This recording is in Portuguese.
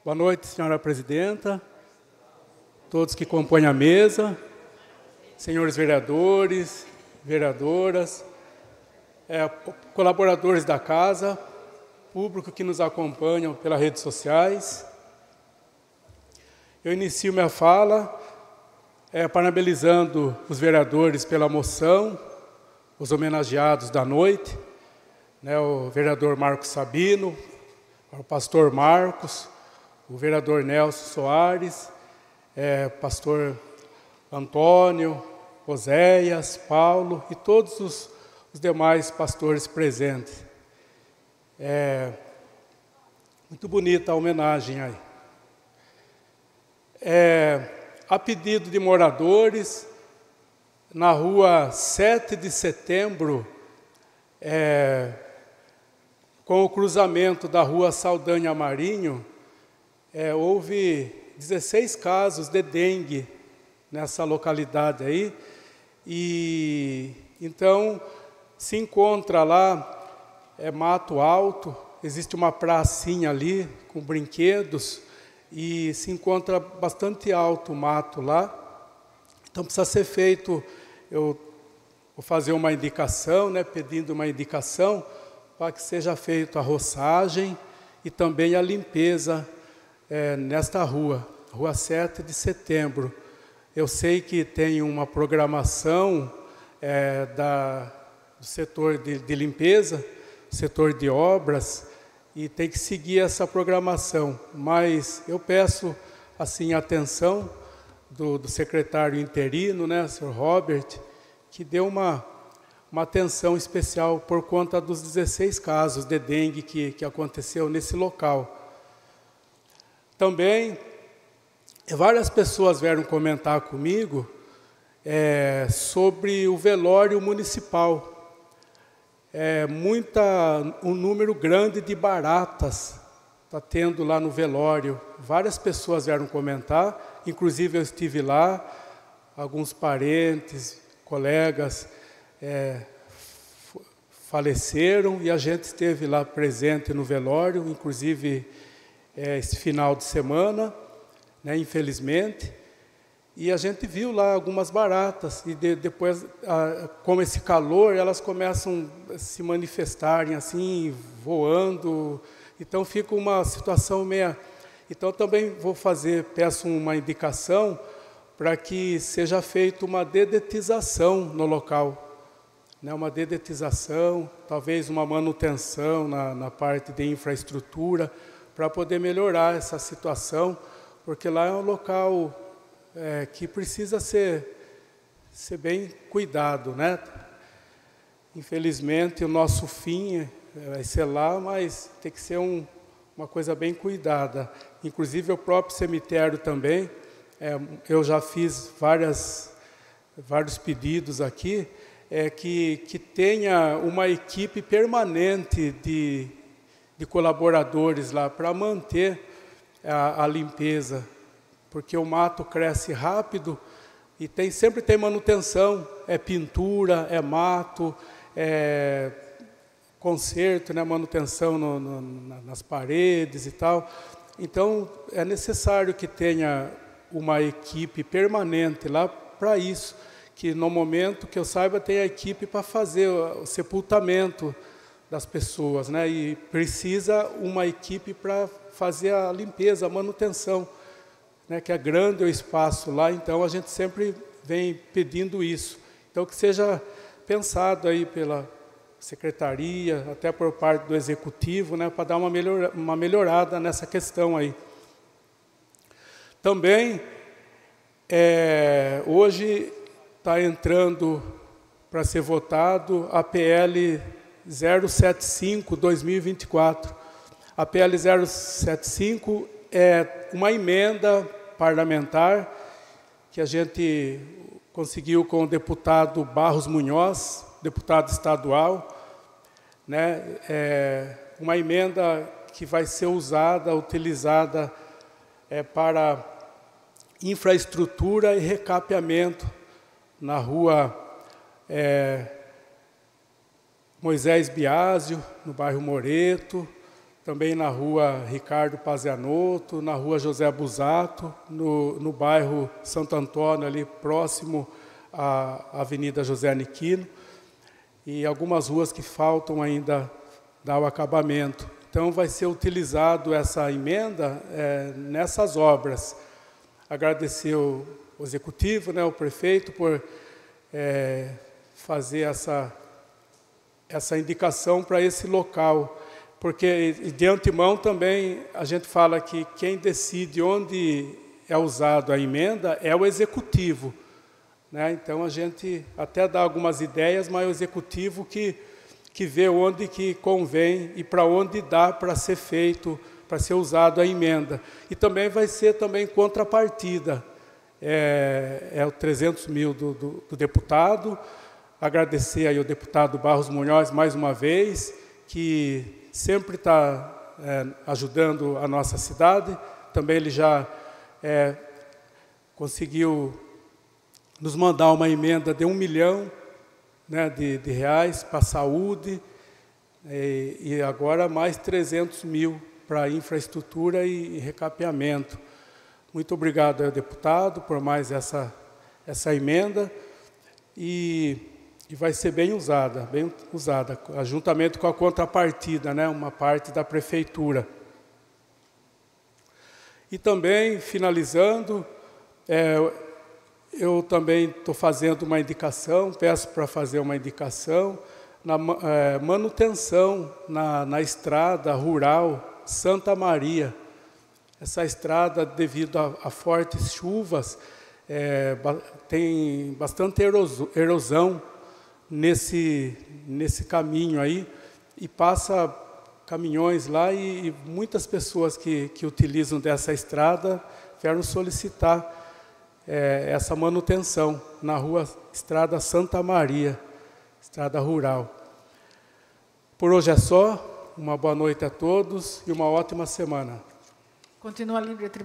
Boa noite, senhora presidenta, todos que compõem a mesa, senhores vereadores, vereadoras, colaboradores da casa, público que nos acompanham pelas redes sociais. Eu inicio minha fala parabenizando os vereadores pela moção, os homenageados da noite, o vereador Marcos Sabino, o pastor Marcos, o vereador Nelson Soares, pastor Antônio, Oséias, Paulo e todos os demais pastores presentes. Muito bonita a homenagem aí. A pedido de moradores, na rua 7 de setembro, com o cruzamento da rua Saldanha Marinho, houve 16 casos de dengue nessa localidade aí, e então se encontra lá mato alto, existe uma pracinha ali com brinquedos, e se encontra bastante alto o mato lá, então precisa ser feito, eu vou fazer uma indicação, pedindo uma indicação para que seja feita a roçagem e também a limpeza nesta rua 7 de setembro. Eu sei que tem uma programação do setor de limpeza, setor de obras, e tem que seguir essa programação. Mas eu peço assim, a atenção do secretário interino, Sr. Robert, que dê uma atenção especial por conta dos 16 casos de dengue que aconteceu nesse local. Também, várias pessoas vieram comentar comigo sobre o velório municipal. Um número grande de baratas está tendo lá no velório. Várias pessoas vieram comentar, inclusive eu estive lá, alguns parentes, colegas faleceram e a gente esteve lá presente no velório, inclusive esse final de semana, infelizmente, e a gente viu lá algumas baratas, e depois, com esse calor, elas começam a se manifestarem assim, voando, então fica uma situação meia... Então também peço uma indicação para que seja feita uma dedetização no local, uma dedetização, talvez uma manutenção na parte de infraestrutura, para poder melhorar essa situação, porque lá é um local que precisa ser bem cuidado, Infelizmente, o nosso fim vai ser lá, mas tem que ser uma coisa bem cuidada. Inclusive, o próprio cemitério também, eu já fiz vários pedidos aqui, que tenha uma equipe permanente de colaboradores lá para manter a limpeza, porque o mato cresce rápido e sempre tem manutenção, pintura, mato, conserto, manutenção nas paredes e tal. Então, é necessário que tenha uma equipe permanente lá para isso, que no momento que eu saiba tem a equipe para fazer o sepultamento das pessoas, e precisa uma equipe para fazer a limpeza, a manutenção, que é grande o espaço lá, então a gente sempre vem pedindo isso. Então que seja pensado aí pela secretaria, até por parte do executivo, para dar uma melhorada nessa questão aí. Também, hoje está entrando para ser votado a PL 075/2024. A PL 075 é uma emenda parlamentar que a gente conseguiu com o deputado Barros Munhoz, deputado estadual, uma emenda que vai ser utilizada para infraestrutura e recapeamento na rua Moisés Biásio, no bairro Moreto, também na rua Ricardo Pazianotto, na rua José Busato, no bairro Santo Antônio, ali próximo à Avenida José Aniquino, e algumas ruas que faltam ainda dar o acabamento. Então, vai ser utilizado essa emenda nessas obras. Agradecer o executivo, né, o prefeito, por fazer essa indicação para esse local, porque de antemão também a gente fala que quem decide onde é usado a emenda é o executivo, né? Então a gente até dá algumas ideias, mas é o executivo que vê onde que convém e para onde dá para ser feito, para ser usado a emenda. E também vai ser também contrapartida, o 300 mil do deputado. Agradecer aí ao deputado Barros Munhoz mais uma vez, que sempre está ajudando a nossa cidade. Também ele já conseguiu nos mandar uma emenda de 1 milhão, né, de reais para a saúde, e agora mais 300 mil para infraestrutura e recapeamento. Muito obrigado ao deputado por mais essa emenda, e vai ser bem usada, juntamente com a contrapartida, né, uma parte da prefeitura. E também, finalizando, eu também estou fazendo uma indicação, peço para fazer uma indicação, na manutenção na estrada rural Santa Maria. Essa estrada, devido a fortes chuvas, tem bastante erosão nesse caminho aí, e passa caminhões lá, e muitas pessoas que utilizam dessa estrada vieram solicitar essa manutenção na rua Estrada Santa Maria, estrada rural. Por hoje é só, uma boa noite a todos e uma ótima semana. Continua livre a tribuna.